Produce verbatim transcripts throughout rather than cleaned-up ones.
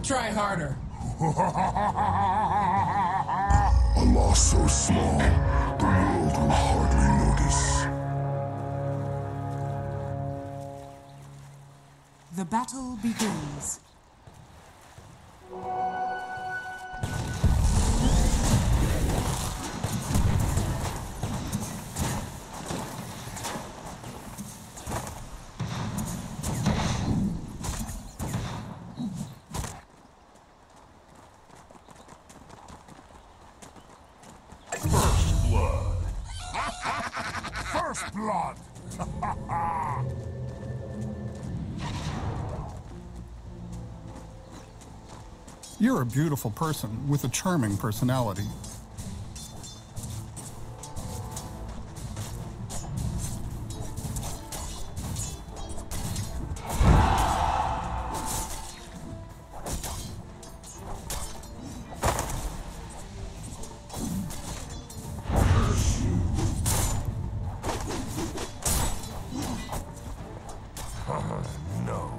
Try harder. A loss so small, the world will hardly notice. The battle begins. First blood. First blood. You're a beautiful person with a charming personality. No.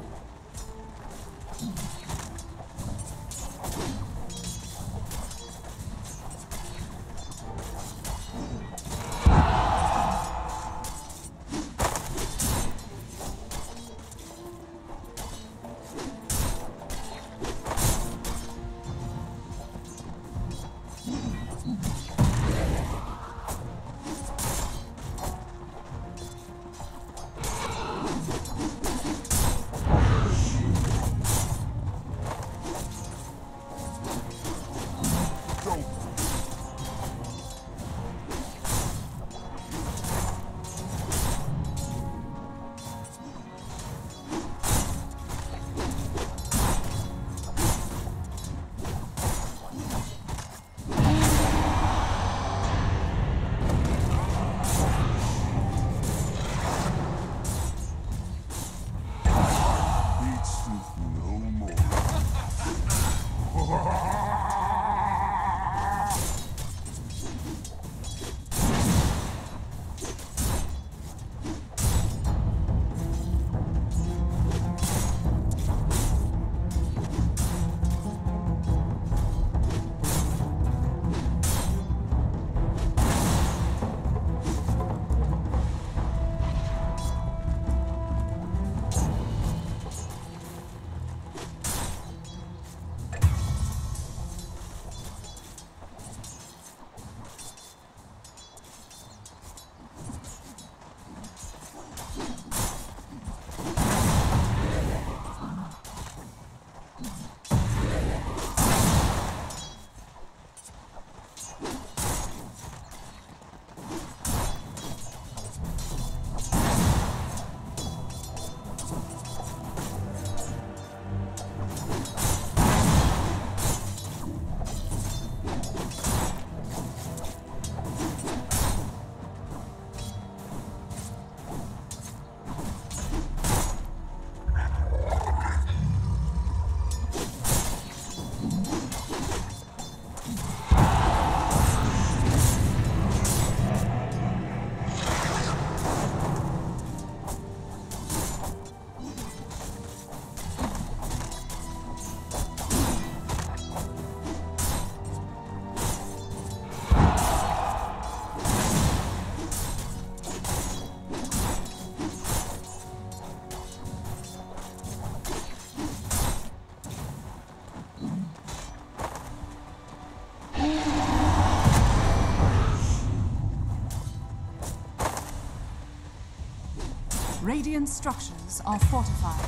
Radiant structures are fortified.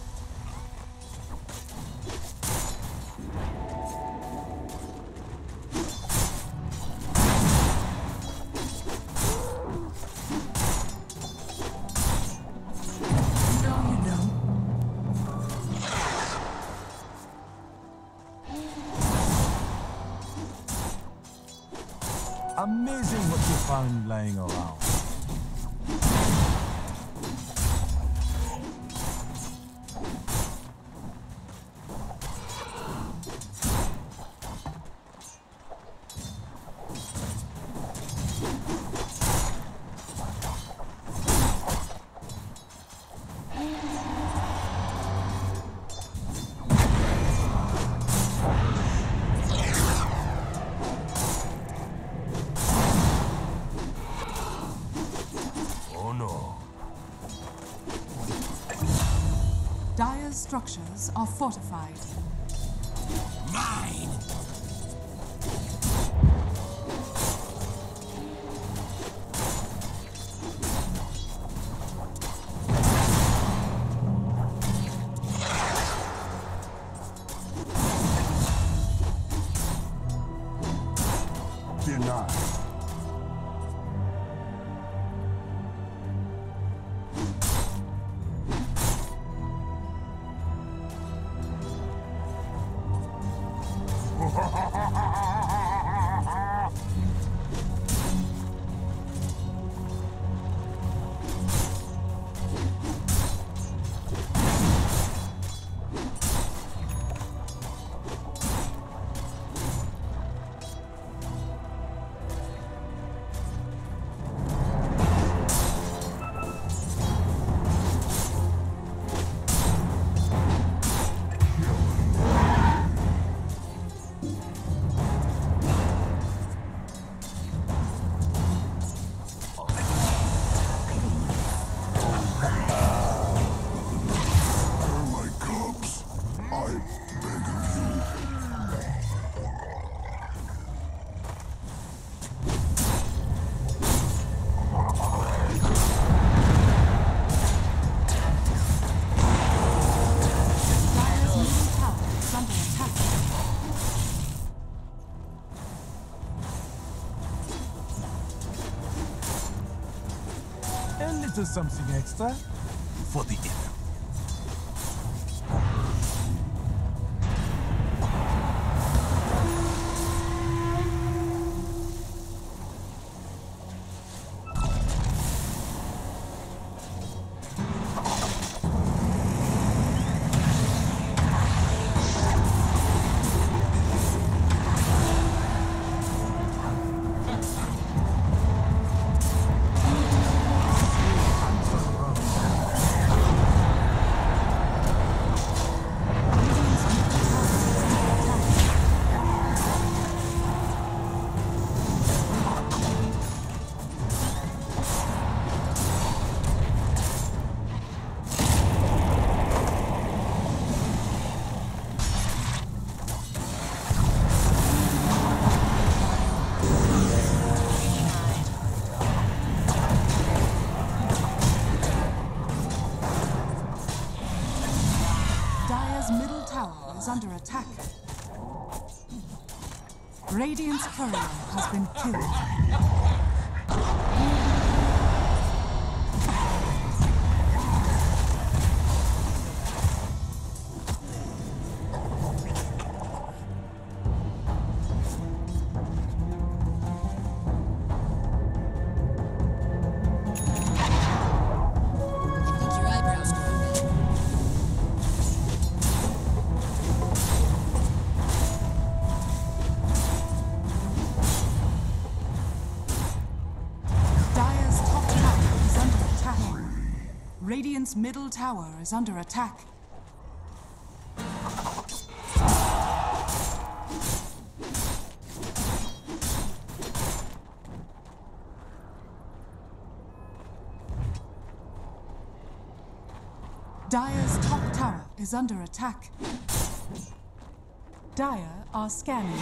Amazing what you found lying around. Dire's structures are fortified. Mine! Denied. A little something extra for the inner. Is under attack. Radiant's courier has been killed. Radiant's middle tower is under attack. Dire's top tower is under attack. Dire are scanning.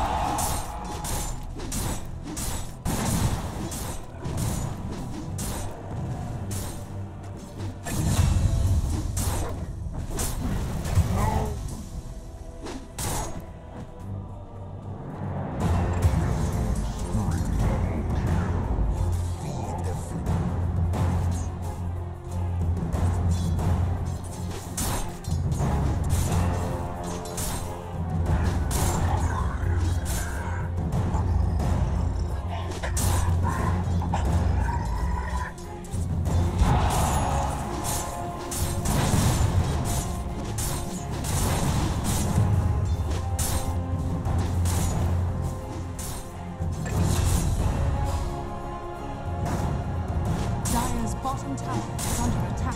Bottom tower is under attack.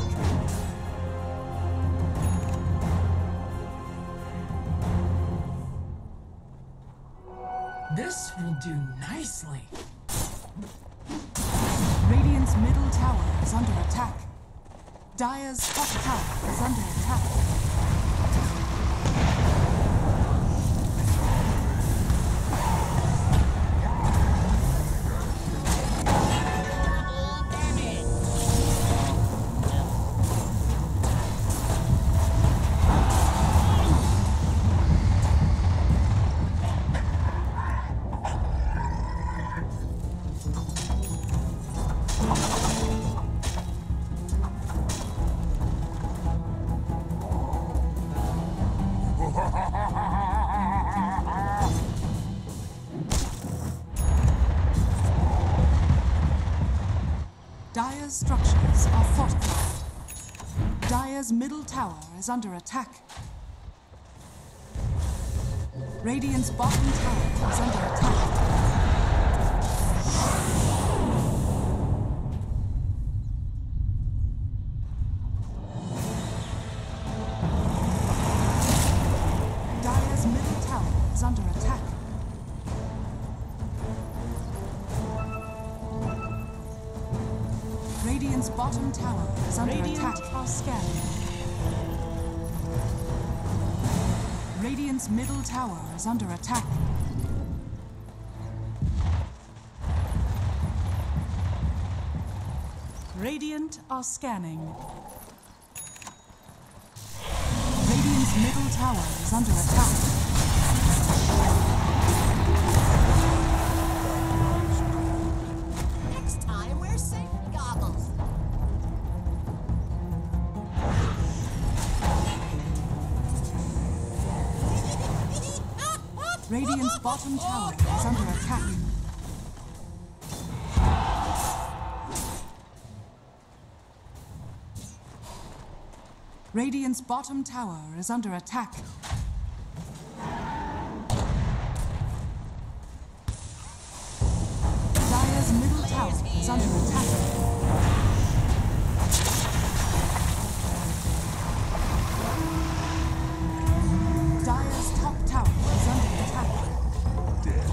This will do nicely. Radiant's middle tower is under attack. Dire's top tower is under attack. Dire's structures are fortified. Dire's middle tower is under attack. Radiant's bottom tower is under attack. Dire's middle tower is under attack. Radiant's bottom tower is under Radiant attack. are scanning. Radiant's middle tower is under attack. Radiant are scanning. Radiant's middle tower is under attack. Next time, wear safety goggles. Radiant's bottom tower is under attack. Radiant's bottom tower is under attack. Dire's middle tower is under attack. Dire's top tower is under attack.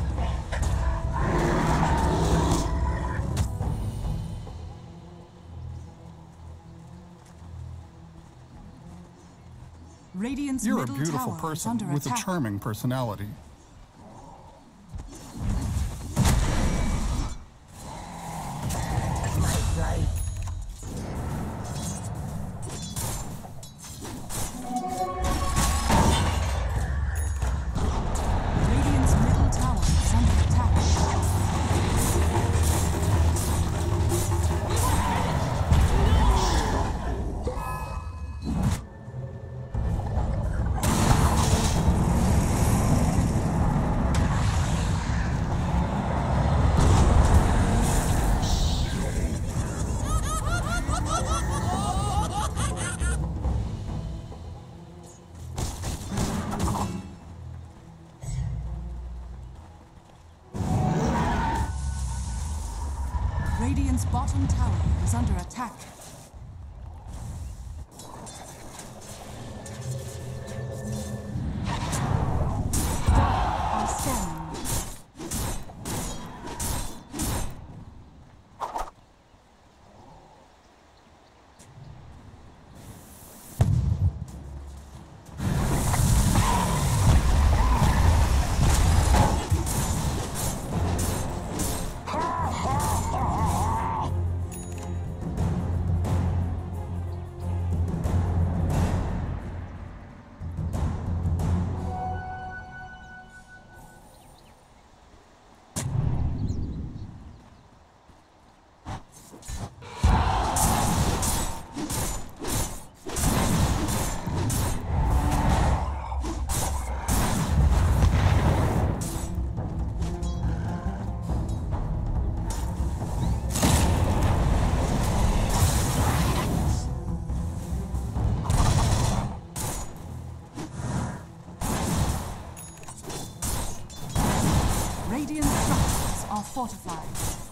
Radiant's You're a middle beautiful tower is under person with a attack. charming personality. Radiant's middle tower is under attack. Radiant's bottom tower is under attack. Are scanning. Radiant structures are fortified.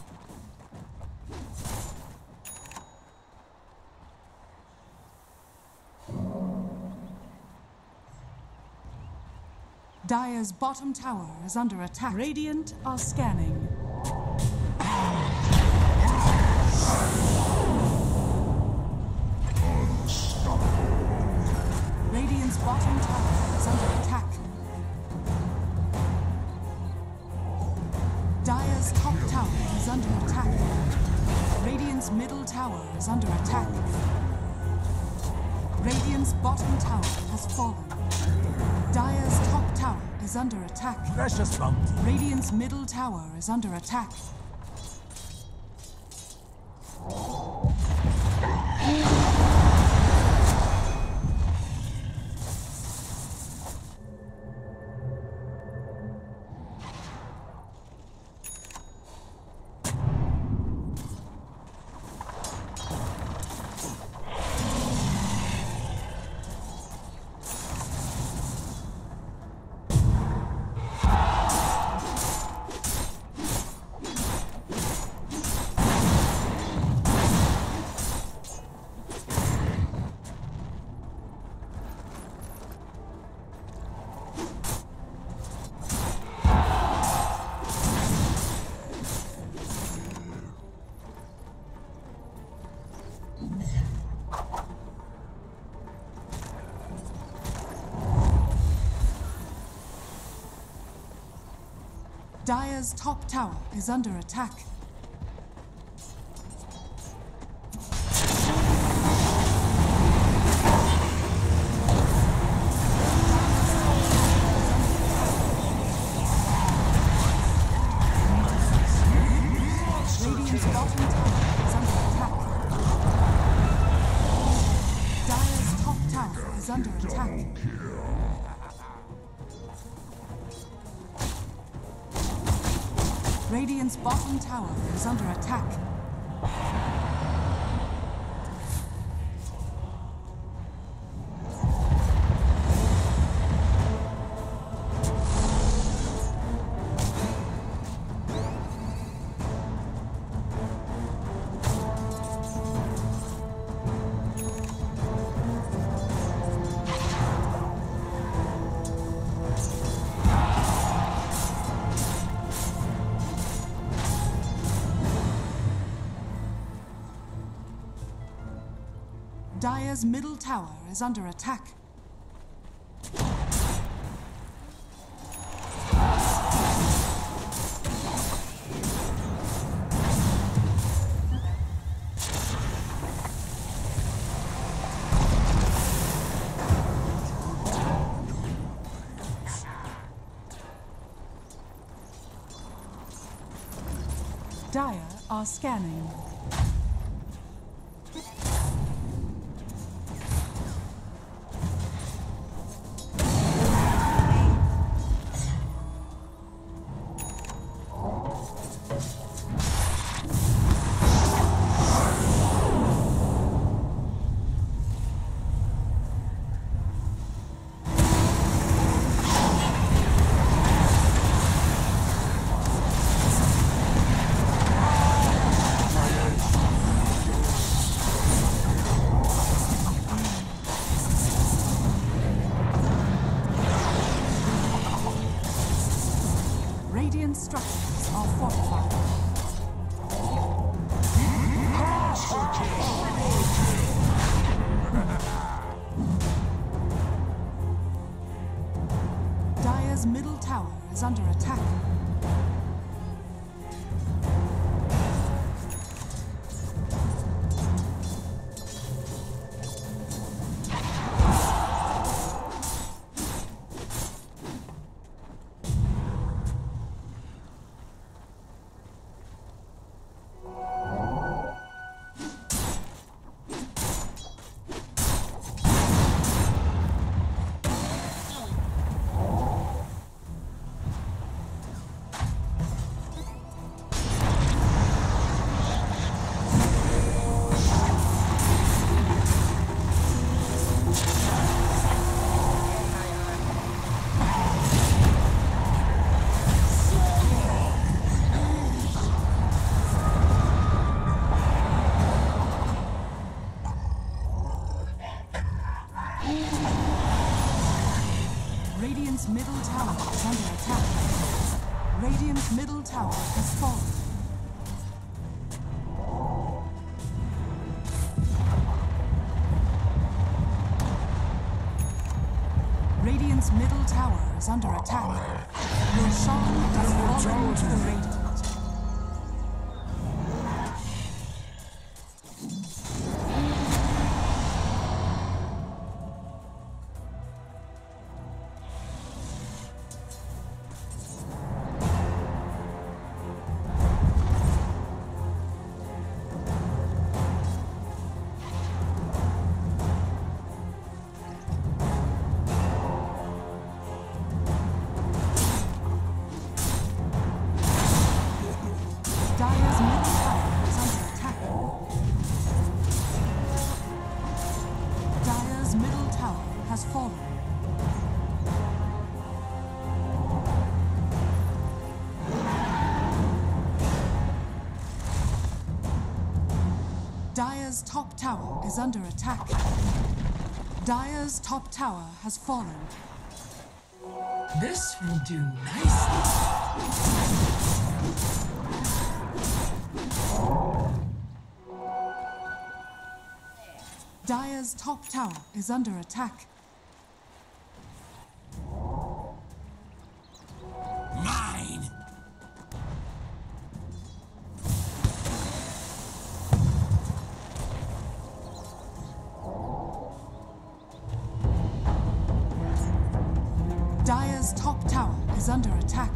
Dire's bottom tower is under attack. Radiant are scanning. bottom tower is under attack. Dire's top tower is under attack. Radiant's middle tower is under attack. Radiant's bottom tower has fallen. Dire's top tower is under attack. Precious bounty. Radiant's middle tower is under attack. Dire's top tower is under attack. Radiant's bottom tower is under attack. Dire's top tower is under attack. Radiant's bottom tower is under attack. Dire's middle tower is under attack. Dire are scanning. Radiant structures are fortified. Dire's middle tower is under attack. Radiant's middle tower is under attack. Radiant's middle tower has fallen. Radiant's middle tower is under attack. Roshan has fallen to the Radiant. Dire's middle tower is under attack. Dire's middle tower has fallen. Dire's top tower is under attack. Dire's top tower has fallen. This will do nicely. Dire's top tower is under attack. Mine! Dire's top tower is under attack.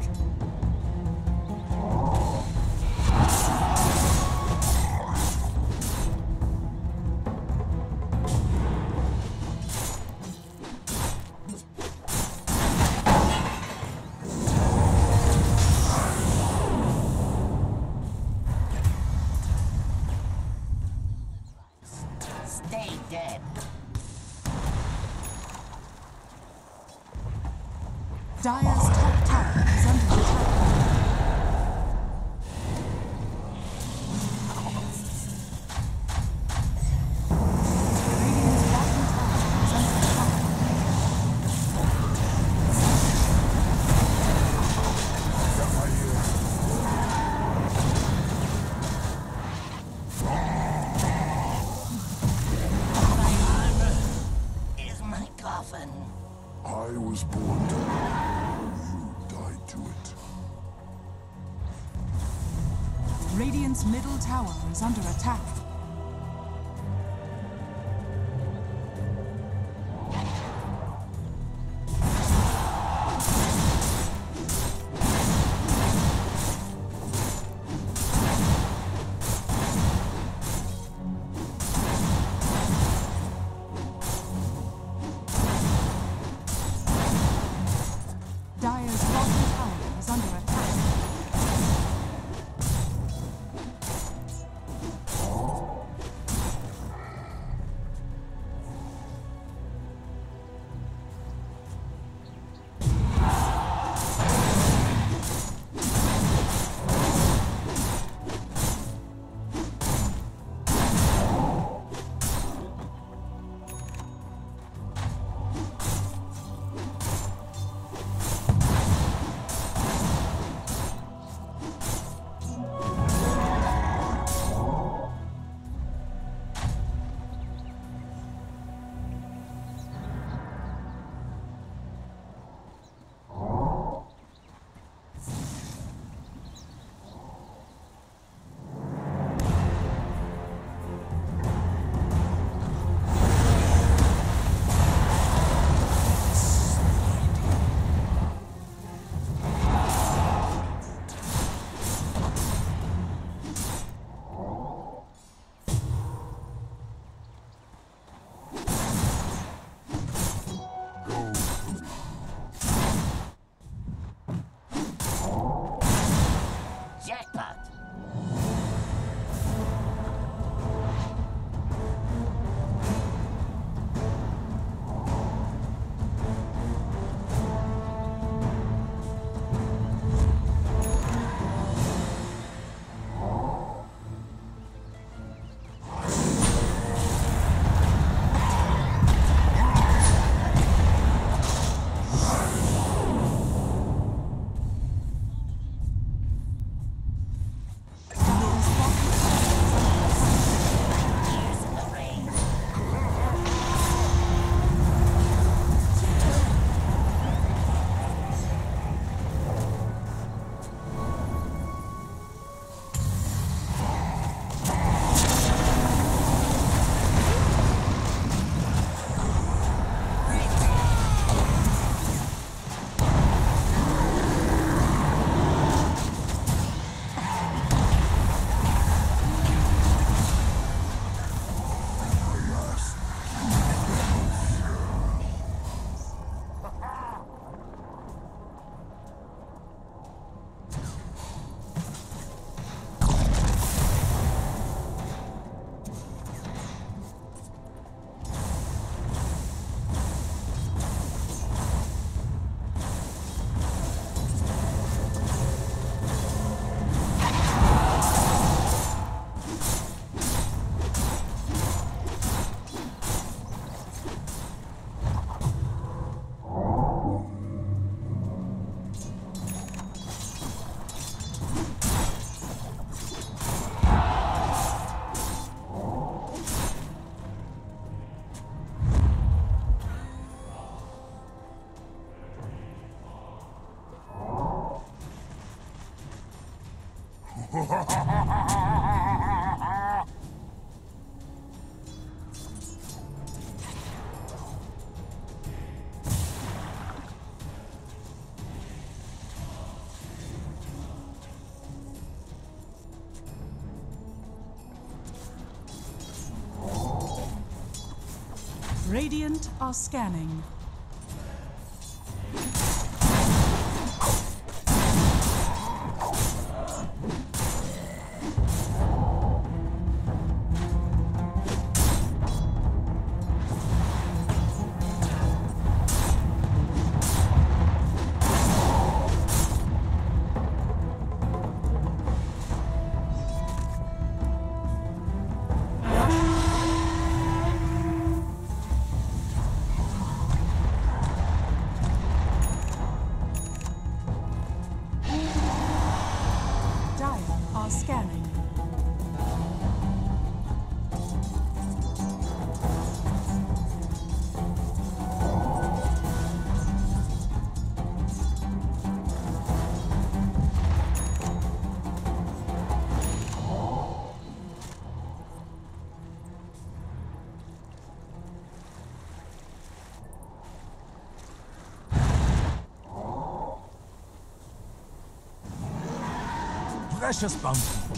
Stay dead. Dire's top tower is under attack. Radiant's bottom tower is under attack. Is my coffin. I was born to you died to it. Radiant's middle tower is under attack. Dire's bottom tower is under attack. Radiant are scanning. Scanning. Precious bounty.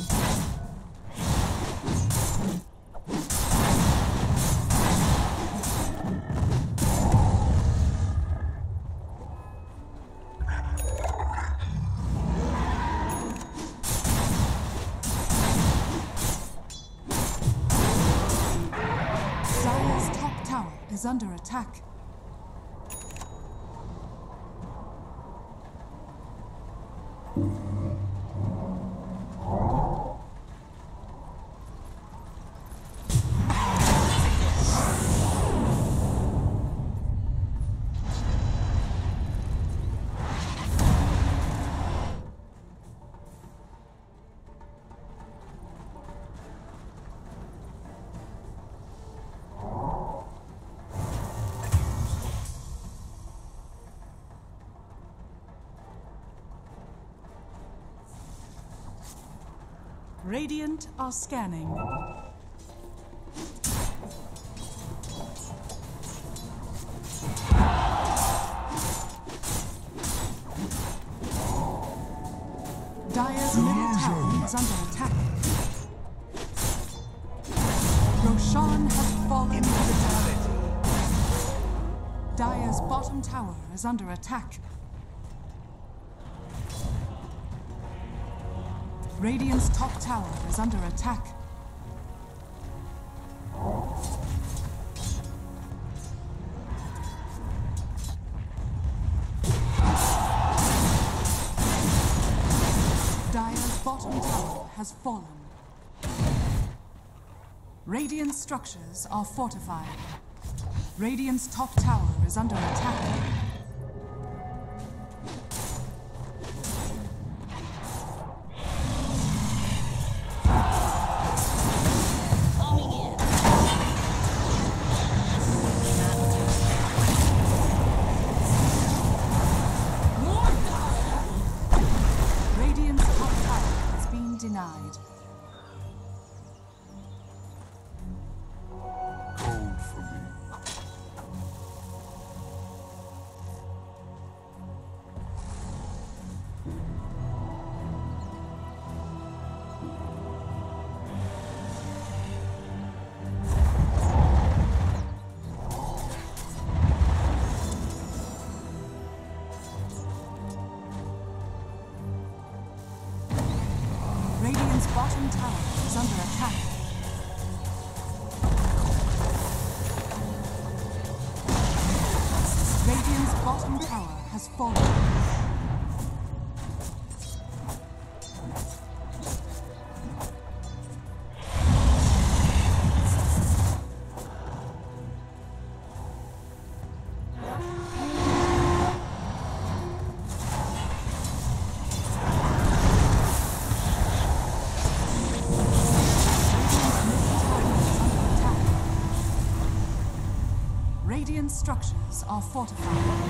Dire's top tower is under attack. Radiant are scanning. Dire's middle tower is under attack. Roshan has fallen to the tower. Dire's bottom tower is under attack. Radiant's top tower is under attack. Dire's bottom tower has fallen. Radiant structures are fortified. Radiant's top tower is under attack. Denied. Gold for me. Radiant's bottom tower is under attack. Radiant's bottom tower has fallen. Radiant structures are fortified.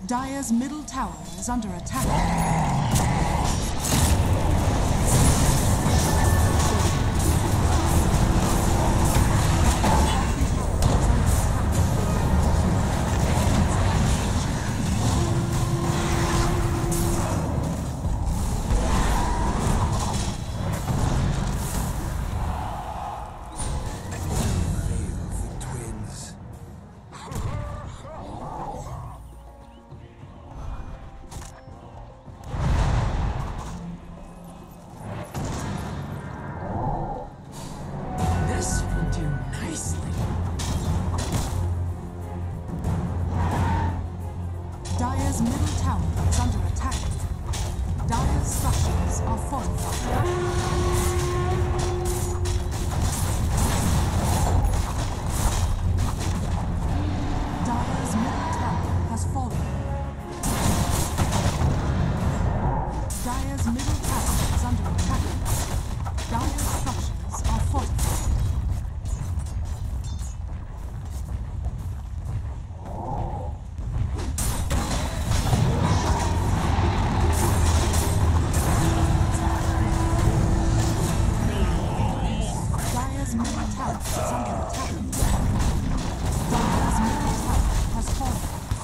Dire's middle tower is under attack. This will do nicely. Dire's middle tower is under attack. Dire's structures are fortified. Dire's middle tower has fallen. Dire's middle tower is under attack. Dire's structures are fortified. Dire's middle tower is under attack. Dire's middle tower has fallen.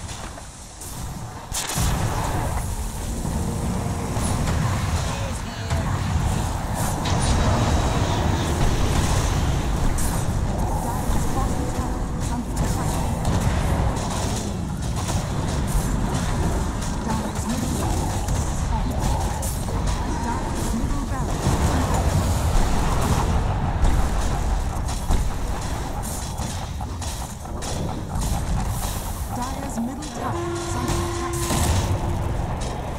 Dire's bottom tower is under attack. Dire's middle barracks has fallen. Dire's middle barracks is under Dire's middle tower is under attack.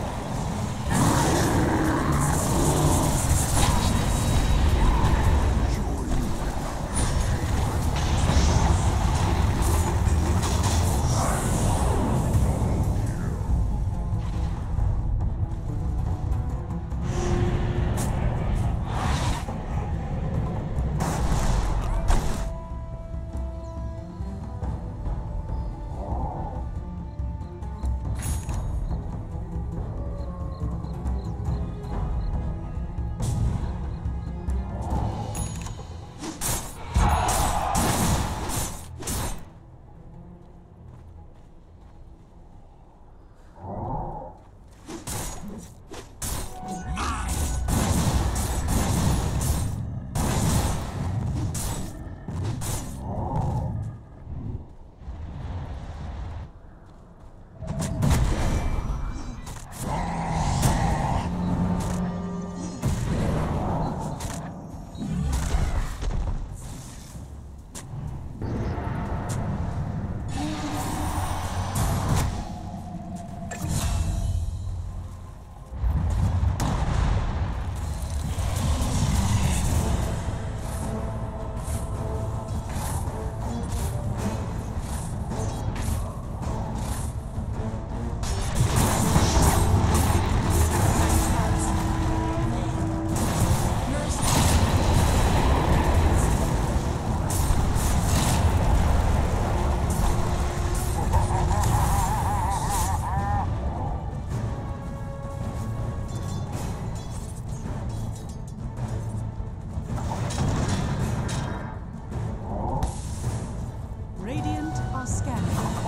Radiant are scanning.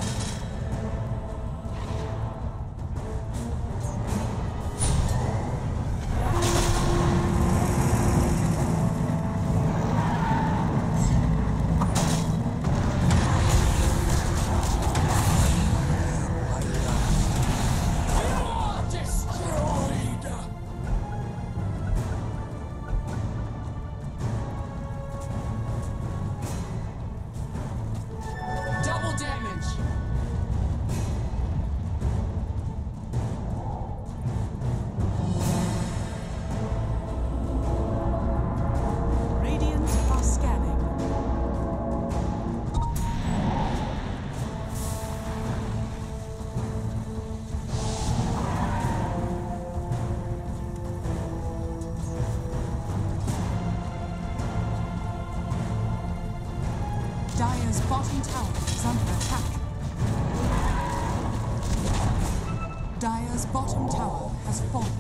Double damage. Radiant are scanning. Dire's bottom tower is under attack. Dire's bottom tower has fallen.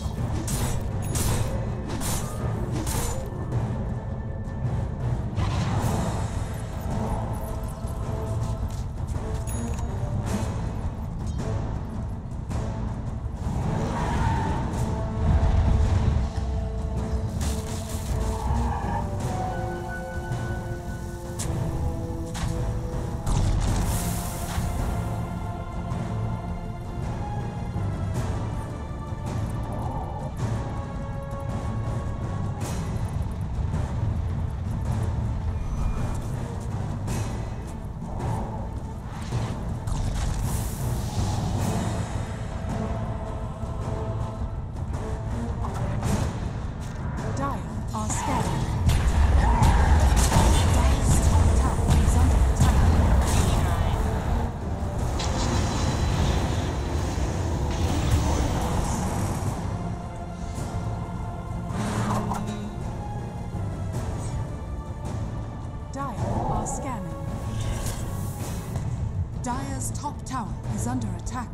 Dire's top tower is under attack.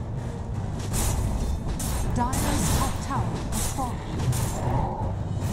Dire's top tower has fallen.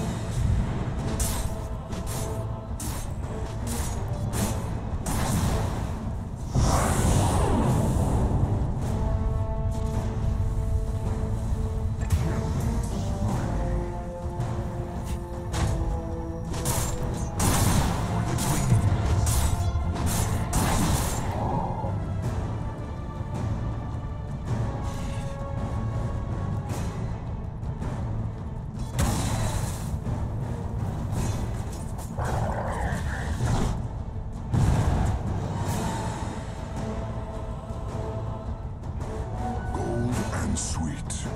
Sweet.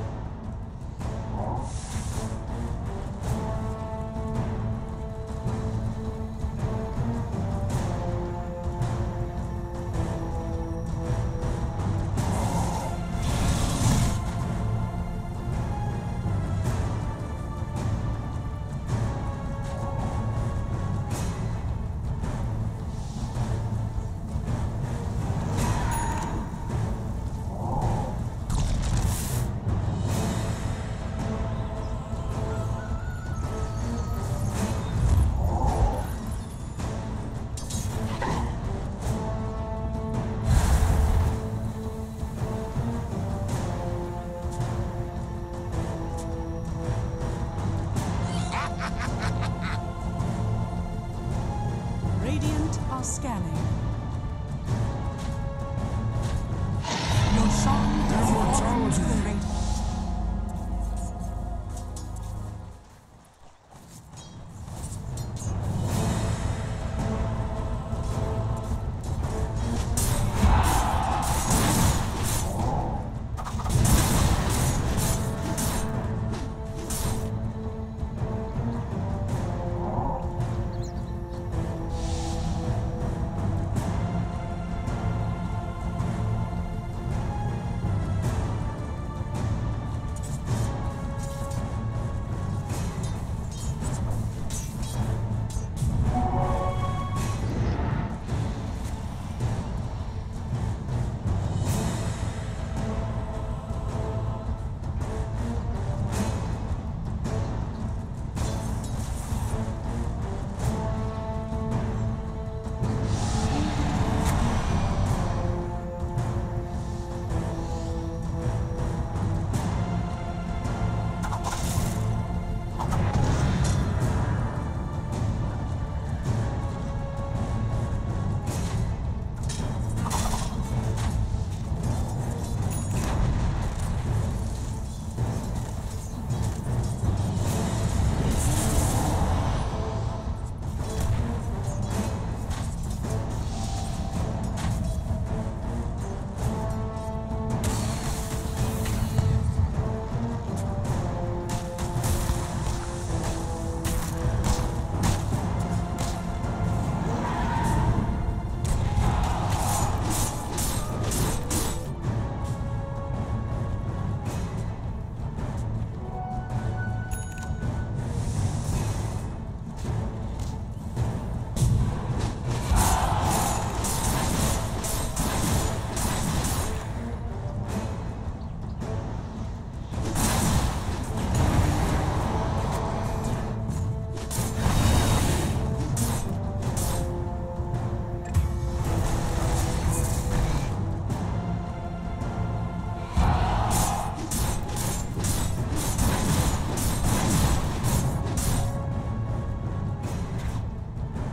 Radiant are scanning. Roshan has fallen to the Radiant.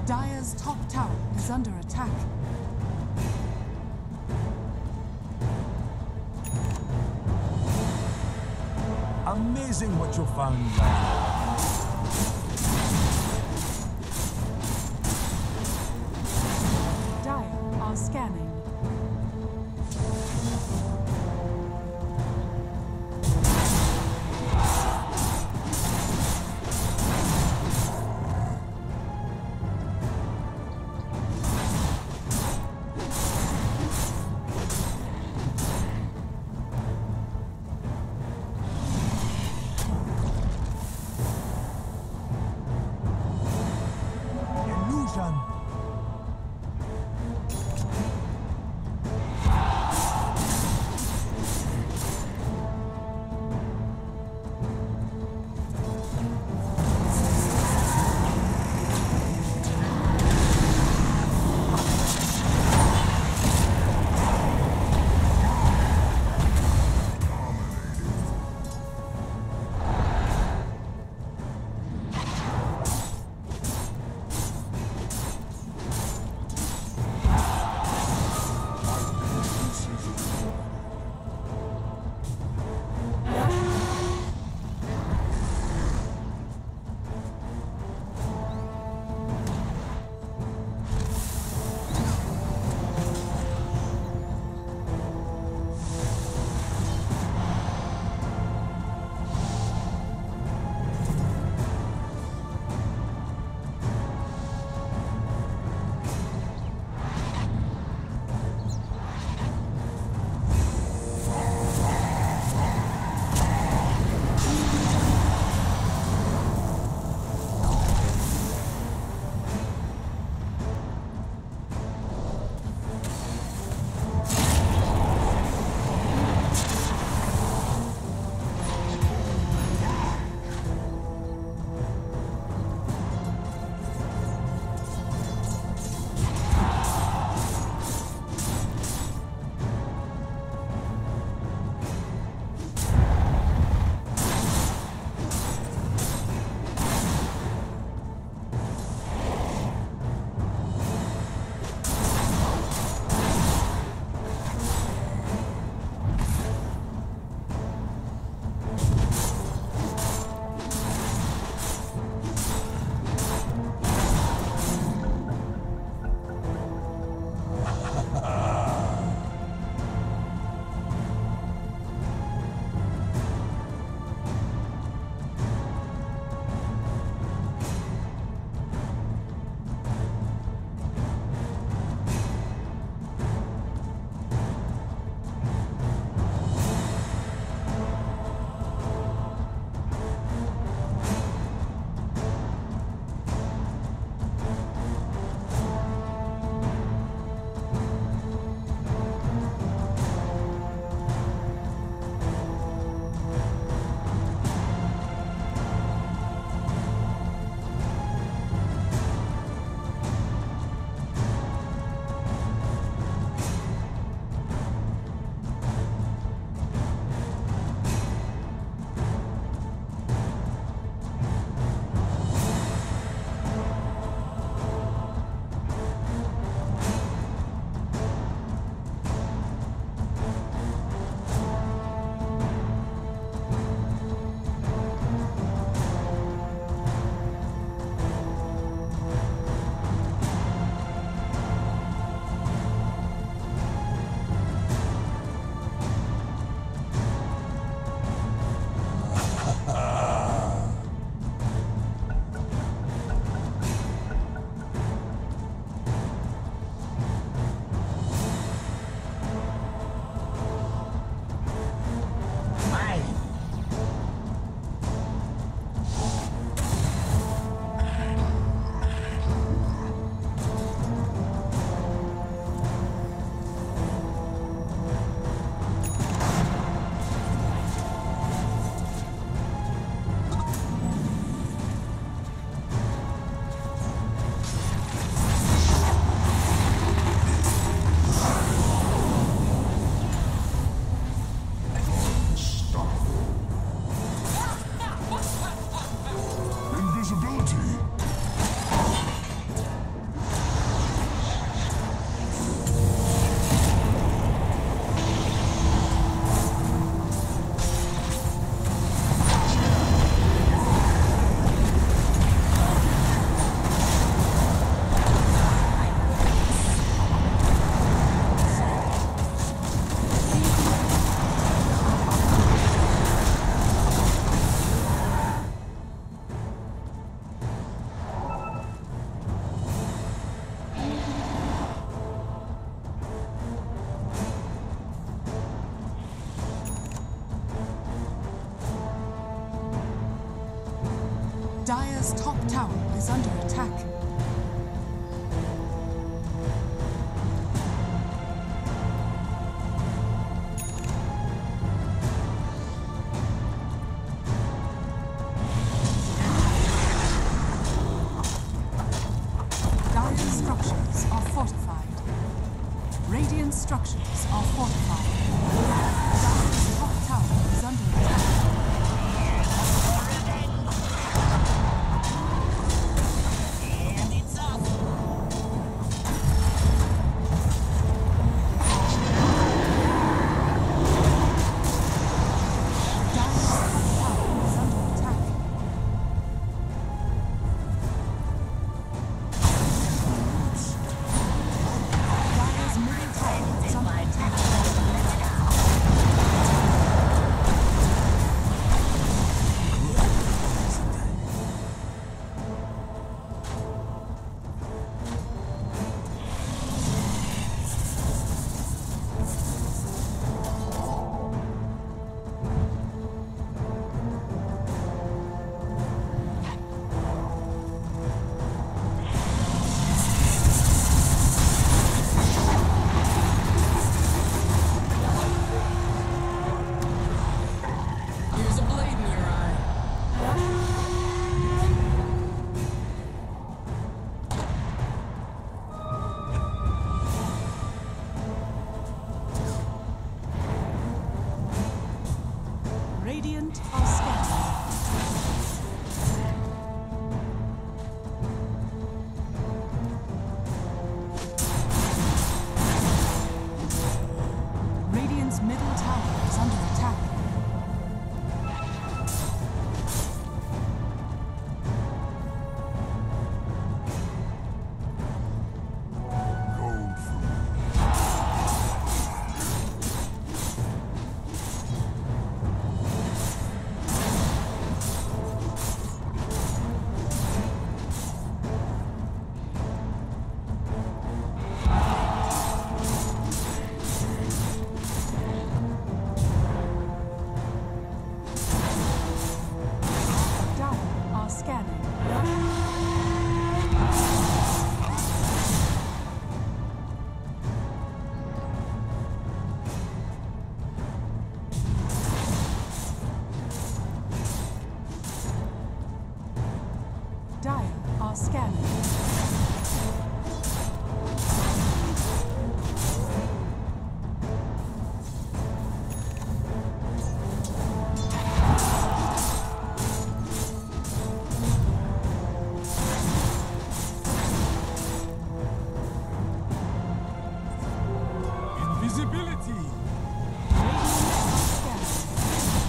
Dire's top tower is under attack. Amazing what you found laying around. Dire are scanning. Dire's top tower is under attack. Dire's structures are fortified. Radiant structures are fortified. Dire's top tower is under attack. And it's up. Dire's top tower is under attack. Dire's middle tower is under attack. Here's a blade in your eye. Radiant are scanning. Radiant's middle tower is under attack. Gold for me. Dire are scanning. Dire are scanning. Invisibility! Radiant are scanning.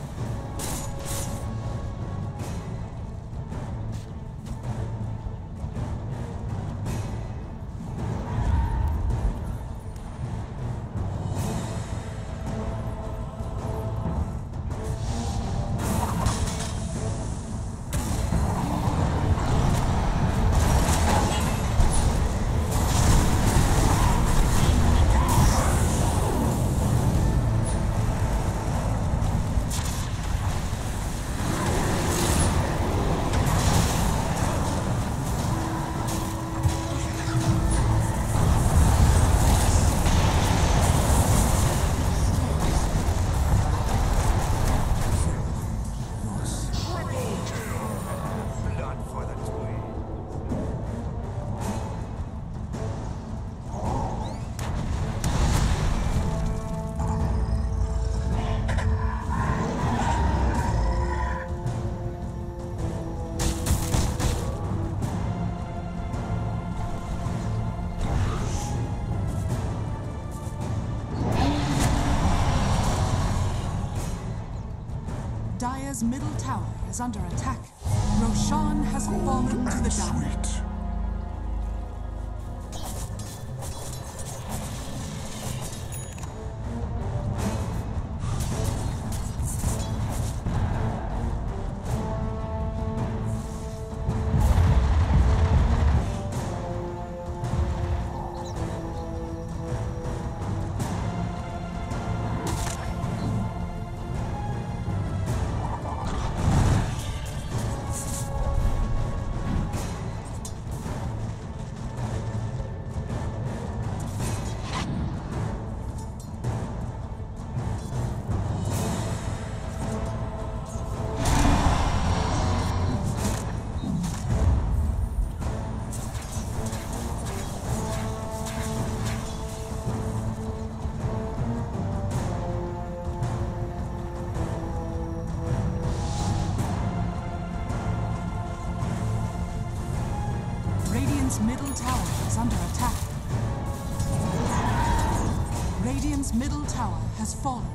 Blood for the twin. Dire's middle tower is under attack. Roshan has fallen to the Dire. Sweet. is under attack. Radiant's middle tower has fallen.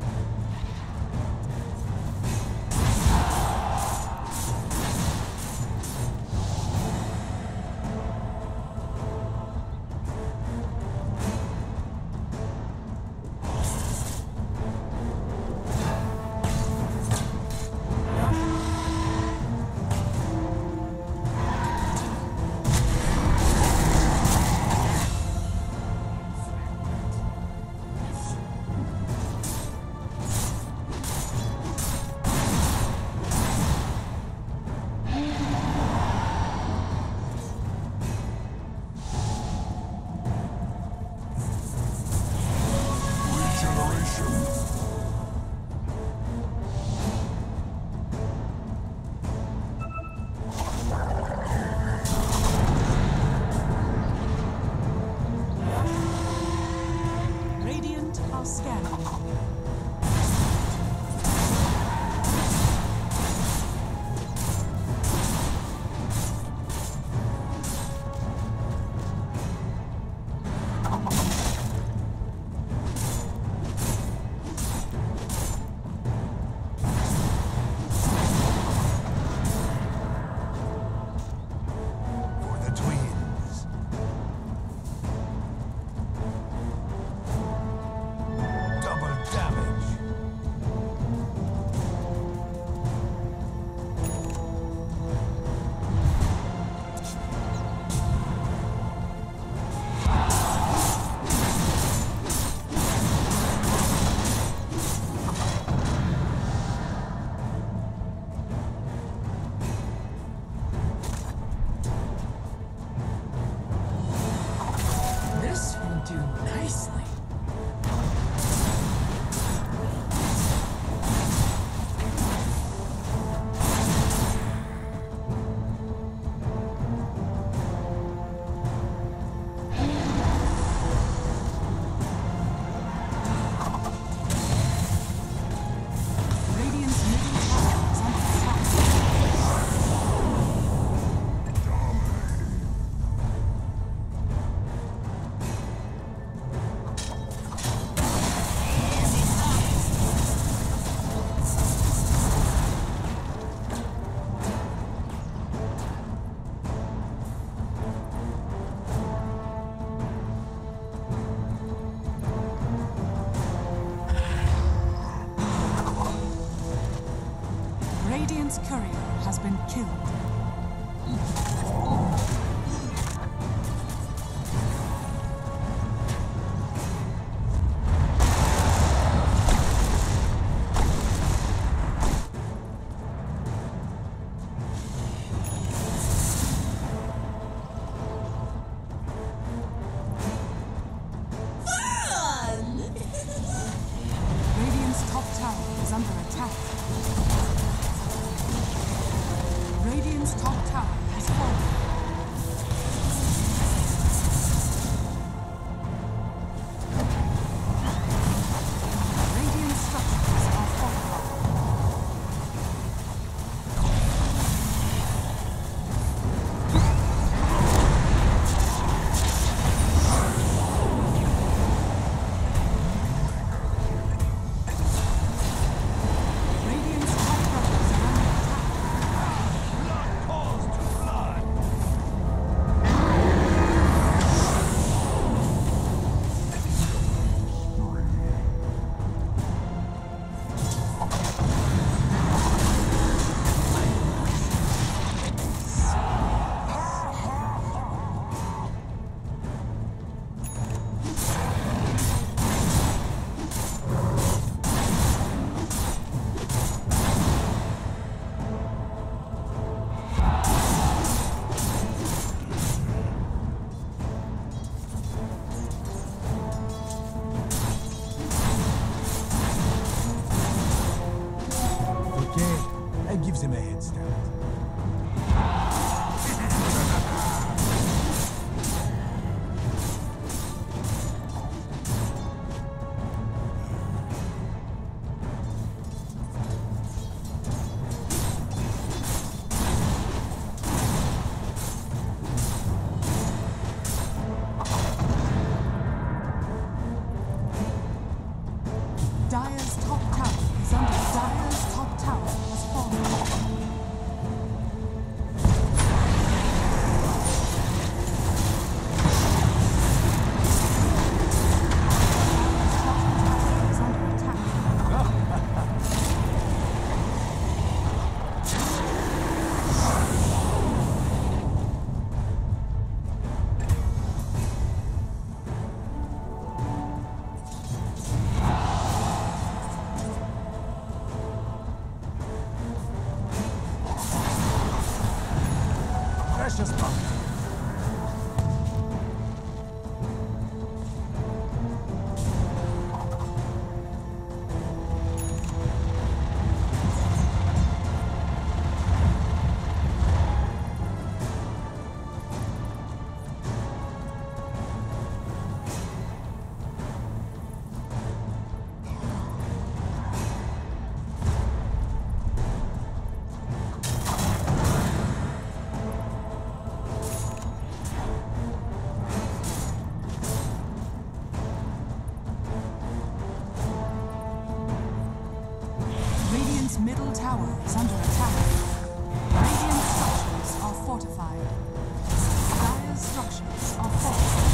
tower is under attack. Radiant structures are fortified. Dire's structures are fortified.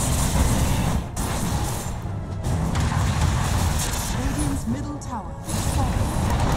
Radiant's middle tower is falling.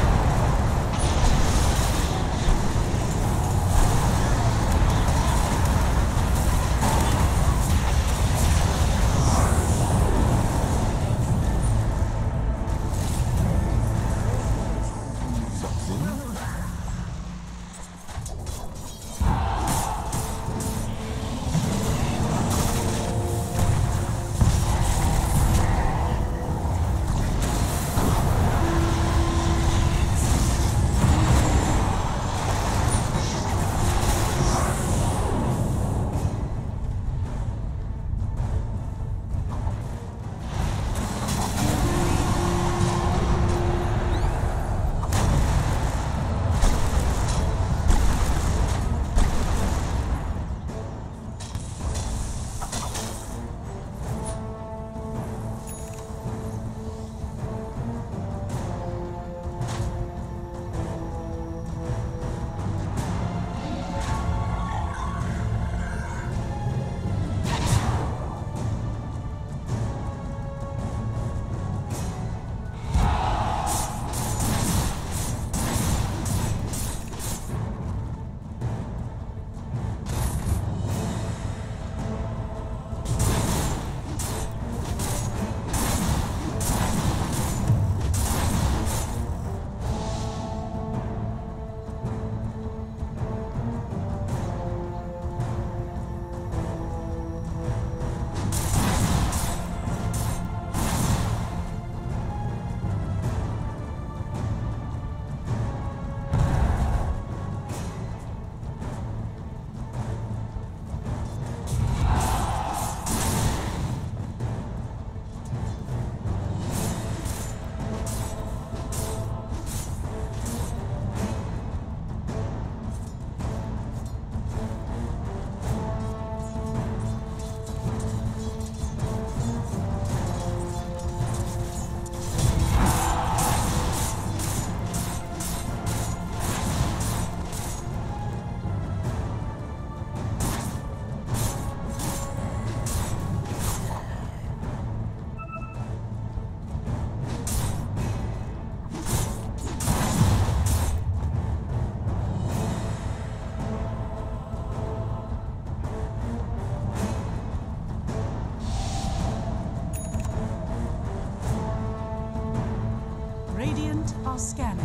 Radiant are scanning.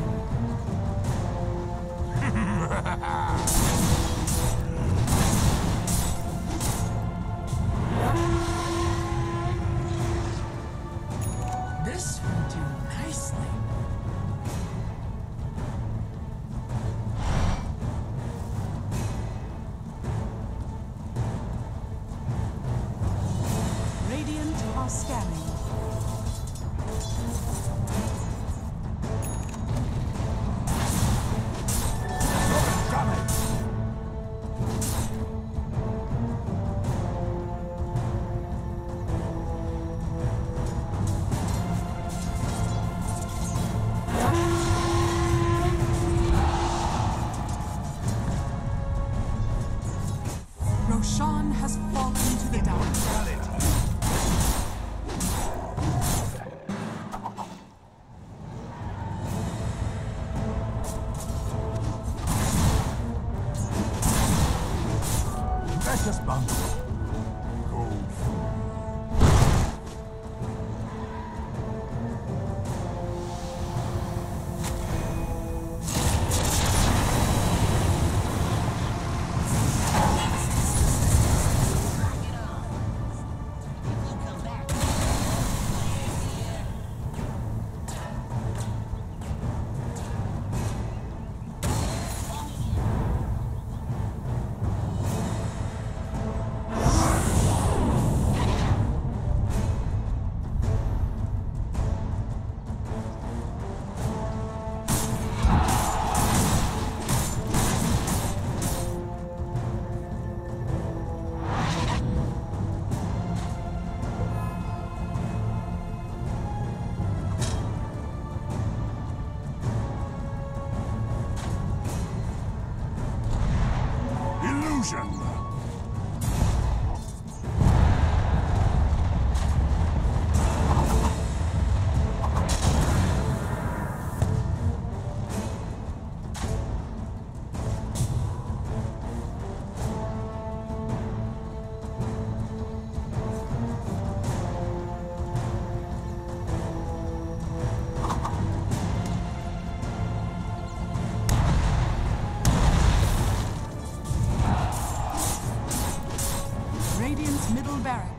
This will do nicely. Radiant are scanning. Roshan has fallen to the dark.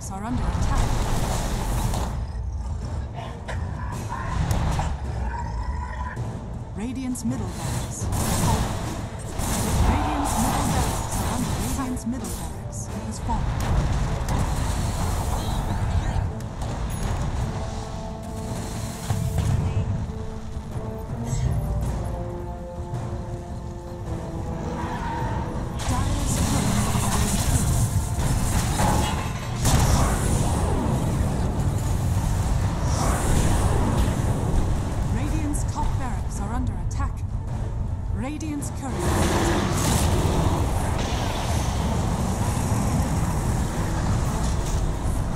barracks are under attack. Radiant's middle barracks has fallen. Radiant's middle barracks are under Radiant's middle barracks has fallen. Dire's Radiant's top barracks are under attack. Radiant's courier has been destroyed.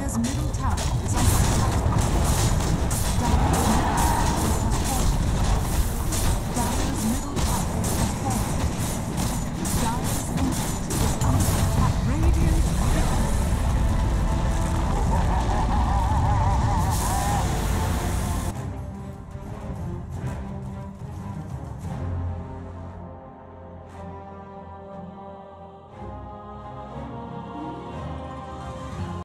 Dire's middle tower is under